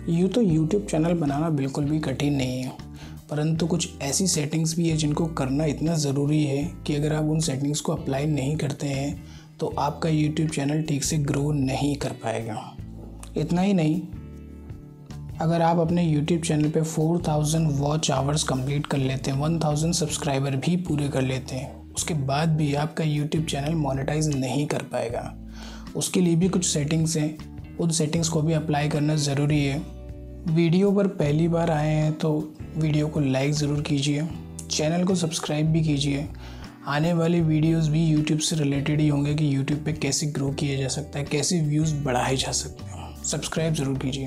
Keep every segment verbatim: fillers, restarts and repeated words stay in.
यूँ तो YouTube channel बनाना बिल्कुल भी कठिन नहीं है, परंतु कुछ ऐसी सेटिंग्स भी है जिनको करना इतना ज़रूरी है कि अगर आप उन सेटिंग्स को अप्लाई नहीं करते हैं तो आपका यूट्यूब चैनल ठीक से ग्रो नहीं कर पाएगा। इतना ही नहीं, अगर आप अपने यूट्यूब चैनल पे चार हज़ार वॉच आवर्स कंप्लीट कर लेते हैं, एक हज़ार सब्सक्राइबर भी पूरे कर लेते हैं, उसके बाद भी आपका यूट्यूब चैनल मोनेटाइज नहीं कर पाएगा। उसके लिए भी कुछ सेटिंग्स हैं, उन सेटिंग्स को भी अप्लाई करना ज़रूरी है। वीडियो पर पहली बार आए हैं तो वीडियो को लाइक ज़रूर कीजिए, चैनल को सब्सक्राइब भी कीजिए। आने वाले वीडियोस भी यूट्यूब से रिलेटेड ही होंगे कि यूट्यूब पे कैसे ग्रो किया जा सकता है, कैसे व्यूज़ बढ़ाए जा सकते हैं। सब्सक्राइब ज़रूर कीजिए।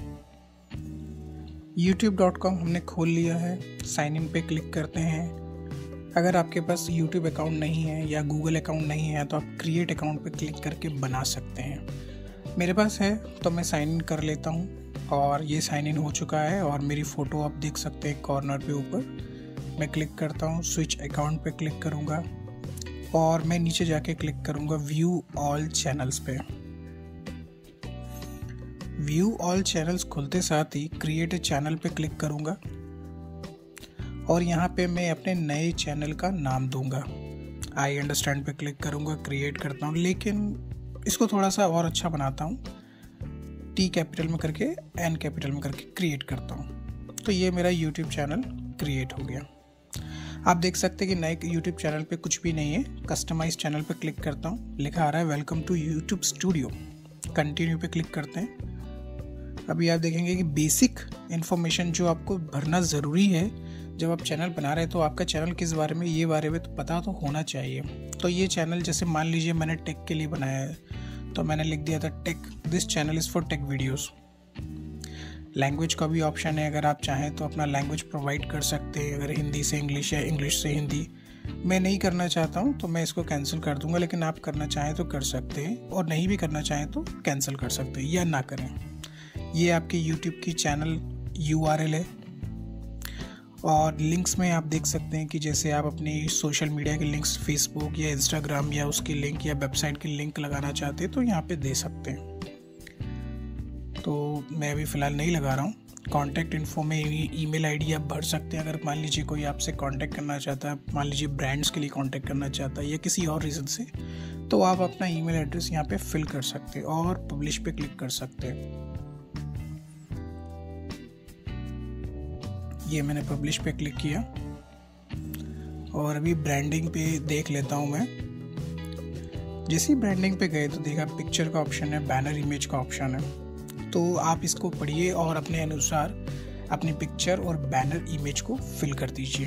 यूट्यूब डॉट कॉम हमने खोल लिया है, साइन इन पे क्लिक करते हैं। अगर आपके पास यूट्यूब अकाउंट नहीं है या गूगल अकाउंट नहीं है तो आप क्रिएट अकाउंट पे क्लिक करके बना सकते हैं। मेरे पास है तो मैं साइन इन कर लेता हूँ और ये साइन इन हो चुका है और मेरी फ़ोटो आप देख सकते हैं कॉर्नर पे ऊपर। मैं क्लिक करता हूँ, स्विच अकाउंट पे क्लिक करूँगा और मैं नीचे जाके क्लिक करूँगा व्यू ऑल चैनल्स पे। व्यू ऑल चैनल्स खुलते साथ ही क्रिएट ए चैनल पे क्लिक करूँगा और यहाँ पे मैं अपने नए चैनल का नाम दूंगा। आई अंडरस्टैंड पे क्लिक करूँगा, क्रिएट करता हूँ, लेकिन इसको थोड़ा सा और अच्छा बनाता हूँ। टी कैपिटल में करके एन कैपिटल में करके क्रिएट करता हूँ। तो ये मेरा यूट्यूब चैनल क्रिएट हो गया। आप देख सकते हैं कि नए यूट्यूब चैनल पे कुछ भी नहीं है। कस्टमाइज चैनल पे क्लिक करता हूँ, लिखा आ रहा है welcome to YouTube studio. Continue पे क्लिक करते हैं। अभी आप देखेंगे कि बेसिक इन्फॉर्मेशन जो आपको भरना ज़रूरी है जब आप चैनल बना रहे हैं, तो आपका चैनल किस बारे में, ये बारे में तो पता तो होना चाहिए। तो ये चैनल जैसे मान लीजिए मैंने टेक के लिए बनाया है तो मैंने लिख दिया था tech, this channel is for tech videos. Language का भी ऑप्शन है, अगर आप चाहें तो अपना लैंग्वेज प्रोवाइड कर सकते हैं, अगर हिंदी से इंग्लिश या इंग्लिश से हिंदी। मैं नहीं करना चाहता हूं तो मैं इसको कैंसिल कर दूंगा, लेकिन आप करना चाहें तो कर सकते हैं और नहीं भी करना चाहें तो कैंसिल कर सकते हैं या ना करें। ये आपके यूट्यूब की चैनल यू आर एल है और लिंक्स में आप देख सकते हैं कि जैसे आप अपनी सोशल मीडिया के लिंक्स फेसबुक या इंस्टाग्राम या उसकी लिंक या वेबसाइट की लिंक लगाना चाहते हैं तो यहाँ पे दे सकते हैं। तो मैं अभी फ़िलहाल नहीं लगा रहा हूँ। कॉन्टैक्ट इन्फो में ईमेल आईडी आप भर सकते हैं। अगर मान लीजिए कोई आपसे कांटेक्ट करना चाहता है, मान लीजिए ब्रांड्स के लिए कांटेक्ट करना चाहता है या किसी और रीज़न से, तो आप अपना ईमेल एड्रेस यहाँ पे फिल कर सकते हैं और पब्लिश पे क्लिक कर सकते हैं। ये मैंने पब्लिश पे क्लिक किया और अभी ब्रांडिंग पे देख लेता हूँ मैं। जैसे ही ब्रांडिंग पे गए तो देखा पिक्चर का ऑप्शन है, बैनर इमेज का ऑप्शन है। तो आप इसको पढ़िए और अपने अनुसार अपनी पिक्चर और बैनर इमेज को फिल कर दीजिए।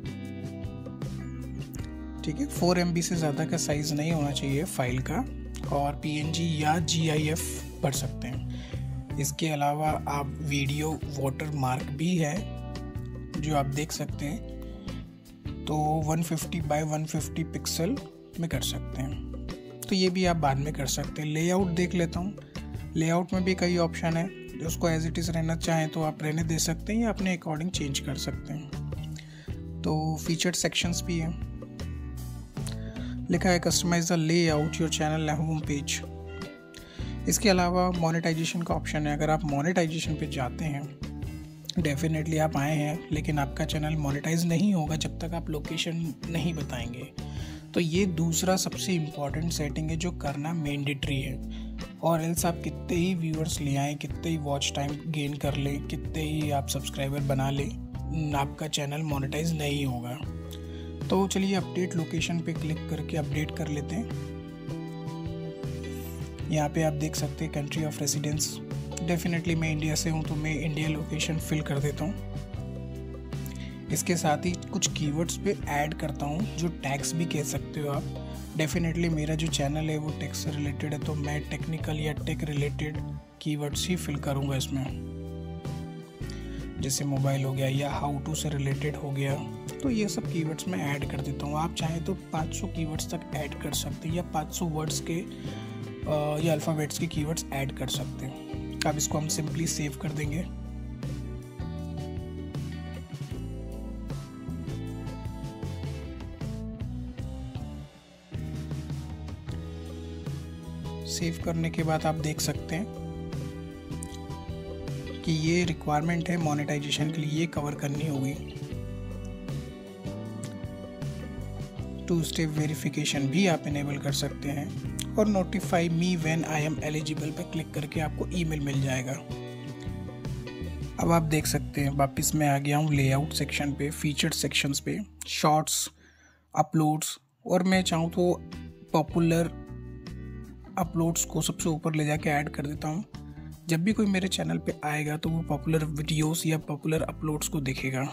ठीक है, फोर एम बी से ज़्यादा का साइज़ नहीं होना चाहिए फाइल का, और पी एन जी या जी आई एफ भर सकते हैं। इसके अलावा आप वीडियो वाटर मार्क भी है जो आप देख सकते हैं, तो one fifty by one fifty pixel में कर सकते हैं। तो ये भी आप बाद में कर सकते हैं। लेआउट देख लेता हूँ। लेआउट में भी कई ऑप्शन है, उसको एज इट इज़ रहना चाहें तो आप रहने दे सकते हैं या अपने अकॉर्डिंग चेंज कर सकते हैं। तो फीचर्ड सेक्शंस भी हैं, लिखा है customize the layout your channel home page. इसके अलावा मोनेटाइजेशन का ऑप्शन है। अगर आप मोनेटाइजेशन पे जाते हैं, डेफिनेटली आप आए हैं लेकिन आपका चैनल मोनेटाइज नहीं होगा जब तक आप लोकेशन नहीं बताएंगे। तो ये दूसरा सबसे इम्पॉर्टेंट सेटिंग है जो करना मैंडेटरी है, और एल्स आप कितने ही व्यूअर्स ले आएँ, कितने ही वॉच टाइम गेन कर लें, कितने ही आप सब्सक्राइबर बना लें, आपका चैनल मोनेटाइज नहीं होगा। तो चलिए अपडेट लोकेशन पे क्लिक करके अपडेट कर लेते हैं। यहाँ पे आप देख सकते हैं कंट्री ऑफ रेसिडेंस। डेफिनेटली मैं इंडिया से हूँ तो मैं इंडिया लोकेशन फिल कर देता हूँ। इसके साथ ही कुछ कीवर्ड्स पे ऐड करता हूँ जो टैग्स भी कह सकते हो आप। डेफिनेटली मेरा जो चैनल है वो टेक से रिलेटेड है तो मैं टेक्निकल या टेक रिलेटेड कीवर्ड्स ही फिल करूँगा इसमें, जैसे मोबाइल हो गया या हाउ टू से रिलेटेड हो गया। तो ये सब कीवर्ड्स मैं ऐड कर देता हूँ। आप चाहें तो पाँच सौ कीवर्ड्स तक ऐड कर सकते हैं या पाँच सौ वर्ड्स के या अल्फ़ाबेट्स के कीवर्ड्स ऐड कर सकते हैं। अब इसको हम सिंपली सेव कर देंगे। सेव करने के बाद आप देख सकते हैं कि ये रिक्वायरमेंट है मोनेटाइजेशन के लिए, ये कवर करनी होगी। टू स्टेप वेरिफिकेशन भी आप इनेबल कर सकते हैं और notify me when I am eligible पे क्लिक करके आपको ईमेल मिल जाएगा। अब आप देख सकते हैं वापस मैं आ गया हूँ लेआउट सेक्शन पे, फीचर्ड सेक्शंस पे, शॉर्ट्स, अपलोड्स, और मैं चाहूँ तो पॉपुलर अपलोड्स को सबसे ऊपर ले जाके ऐड कर देता हूँ। जब भी कोई मेरे चैनल पे आएगा तो वो पॉपुलर वीडियोस या पॉपुलर अपलोड्स को देखेगा।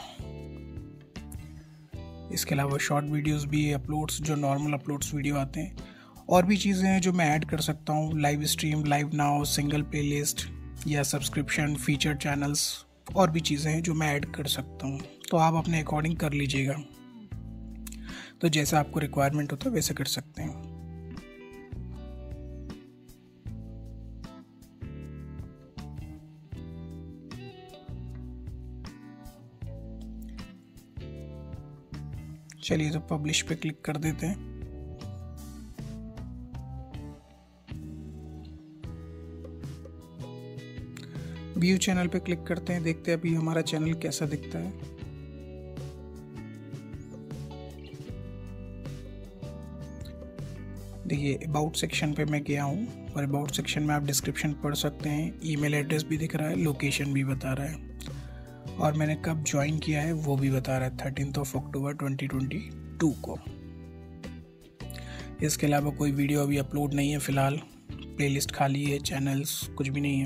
इसके अलावा शॉर्ट वीडियोस भी, अपलोड्स जो नॉर्मल अपलोड्स वीडियो आते हैं, और भी चीज़ें हैं जो मैं ऐड कर सकता हूँ, live stream, live now, single playlist या सब्सक्रिप्शन, फीचर चैनल्स, और भी चीज़ें हैं जो मैं ऐड कर सकता हूँ। तो आप अपने अकॉर्डिंग कर लीजिएगा, तो जैसा आपको रिक्वायरमेंट होता है वैसे कर सकते हैं। चलिए तो पब्लिश पे क्लिक कर देते हैं। व्यू चैनल पे क्लिक करते हैं, देखते हैं अभी हमारा चैनल कैसा दिखता है। देखिए अबाउट सेक्शन पे मैं गया हूँ और अबाउट सेक्शन में आप डिस्क्रिप्शन पढ़ सकते हैं, ईमेल एड्रेस भी दिख रहा है, लोकेशन भी बता रहा है, और मैंने कब ज्वाइन किया है वो भी बता रहा है, thirteen of October twenty twenty two को। इसके अलावा कोई वीडियो अभी अपलोड नहीं है फिलहाल, प्लेलिस्ट खाली है, चैनल्स कुछ भी नहीं है।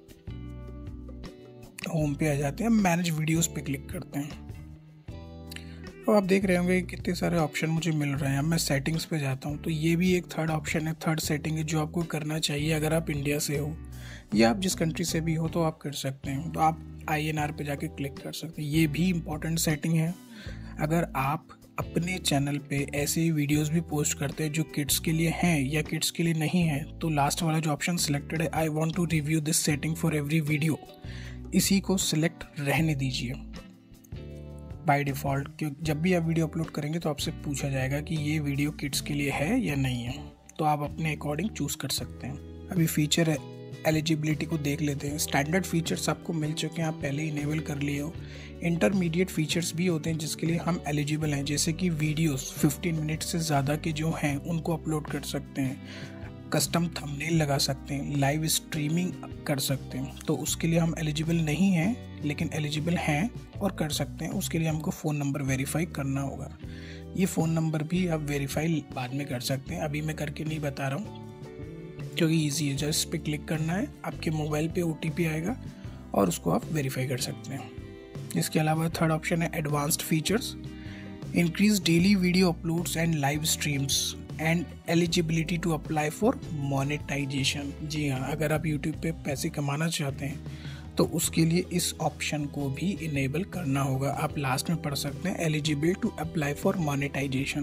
होम पे आ जाते हैं, मैनेज वीडियोस पे क्लिक करते हैं, तो आप देख रहे होंगे कितने सारे ऑप्शन मुझे मिल रहे हैं। अब मैं सेटिंग्स पे जाता हूँ, तो ये भी एक थर्ड ऑप्शन है, थर्ड सेटिंग है जो आपको करना चाहिए अगर आप इंडिया से हो या आप जिस कंट्री से भी हो तो आप कर सकते हैं। तो आप आई एन आर पे जाके क्लिक कर सकते हैं, ये भी इम्पॉर्टेंट सेटिंग है। अगर आप अपने चैनल पे ऐसे वीडियोस भी पोस्ट करते हैं जो किड्स के लिए हैं या किड्स के लिए नहीं है, तो लास्ट वाला जो ऑप्शन सिलेक्टेड है, I want to review this setting for every video, इसी को सिलेक्ट रहने दीजिए बाय डिफ़ॉल्ट, क्योंकि जब भी आप वीडियो अपलोड करेंगे तो आपसे पूछा जाएगा कि ये वीडियो किड्स के लिए है या नहीं है, तो आप अपने अकॉर्डिंग चूज़ कर सकते हैं। अभी फीचर एलिजिबिलिटी को देख लेते हैं। स्टैंडर्ड फीचर्स आपको मिल चुके हैं, आप पहले ही इनेबल कर लिए हो। इंटरमीडिएट फीचर्स भी होते हैं जिसके लिए हम एलिजिबल हैं, जैसे कि वीडियोस पंद्रह मिनट से ज़्यादा के जो हैं उनको अपलोड कर सकते हैं, कस्टम थंबनेल लगा सकते हैं, लाइव स्ट्रीमिंग कर सकते हैं। तो उसके लिए हम एलिजिबल नहीं हैं, लेकिन एलिजिबल हैं और कर सकते हैं। उसके लिए हमको फ़ोन नंबर वेरीफाई करना होगा। ये फ़ोन नंबर भी आप वेरीफाई बाद में कर सकते हैं, अभी मैं करके नहीं बता रहा हूँ क्योंकि ईजी है। जस्ट पे क्लिक करना है, आपके मोबाइल पे ओ टी पी आएगा और उसको आप वेरीफाई कर सकते हैं। इसके अलावा थर्ड ऑप्शन है advanced features, increase daily video uploads and live streams and eligibility to apply for monetization. जी हाँ, अगर आप यूट्यूब पे पैसे कमाना चाहते हैं तो उसके लिए इस ऑप्शन को भी इनेबल करना होगा। आप लास्ट में पढ़ सकते हैं eligible to apply for monetization.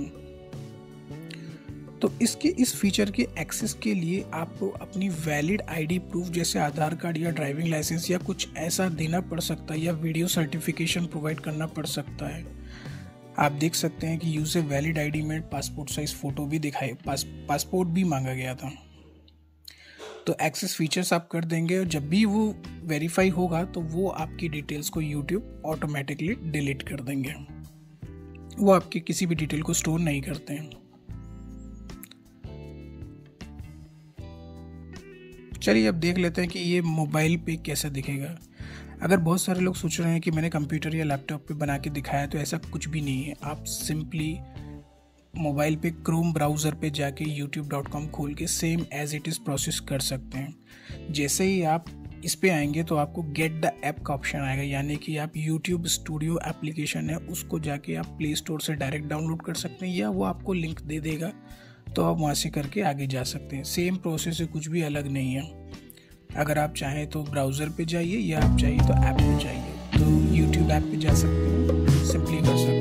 तो इसके इस फीचर के एक्सेस के लिए आपको अपनी वैलिड आईडी प्रूफ जैसे आधार कार्ड या ड्राइविंग लाइसेंस या कुछ ऐसा देना पड़ सकता है, या वीडियो सर्टिफिकेशन प्रोवाइड करना पड़ सकता है। आप देख सकते हैं कि यूज़र वैलिड आईडी में पासपोर्ट साइज फ़ोटो भी दिखाई, पास पासपोर्ट भी मांगा गया था। तो एक्सेस फीचर्स आप कर देंगे और जब भी वो वेरीफाई होगा तो वो आपकी डिटेल्स को यूट्यूब ऑटोमेटिकली डिलीट कर देंगे। वो आपकी किसी भी डिटेल को स्टोर नहीं करते हैं। चलिए अब देख लेते हैं कि ये मोबाइल पे कैसा दिखेगा। अगर बहुत सारे लोग सोच रहे हैं कि मैंने कंप्यूटर या लैपटॉप पे बना के दिखाया, तो ऐसा कुछ भी नहीं है। आप सिंपली मोबाइल पे क्रोम ब्राउज़र पे जाके यूट्यूब डॉट कॉम खोल के same as it is process कर सकते हैं। जैसे ही आप इस पे आएंगे तो आपको गेट द ऐप का ऑप्शन आएगा, यानी कि आप यूट्यूब स्टूडियो एप्लीकेशन है उसको जाके आप प्ले स्टोर से डायरेक्ट डाउनलोड कर सकते हैं, या वो आपको लिंक दे देगा तो आप वहाँ से करके आगे जा सकते हैं। सेम प्रोसेस है, कुछ भी अलग नहीं है। अगर आप चाहें तो ब्राउज़र पे जाइए या आप चाहिए तो ऐप पे जाइए, तो यूट्यूब ऐप पे जा सकते हैं, सिंपली कर सकते हैं।